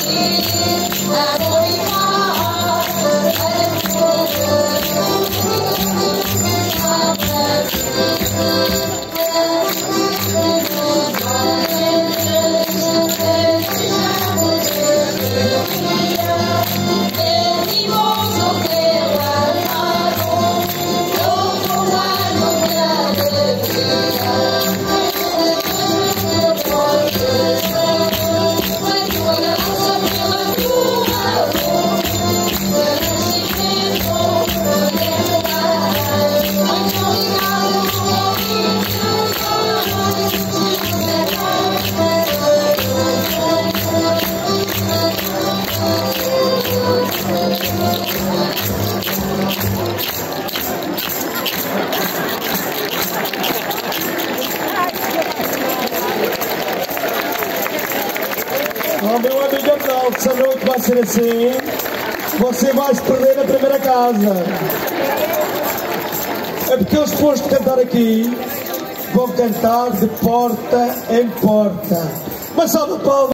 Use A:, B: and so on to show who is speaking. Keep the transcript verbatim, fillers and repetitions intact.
A: Oh, meu amigo Arnaldo, se a noite vai ser assim, você vai se perder na primeira casa. É porque eles depois de cantar aqui, vão cantar de porta em porta. Mas salve a palma.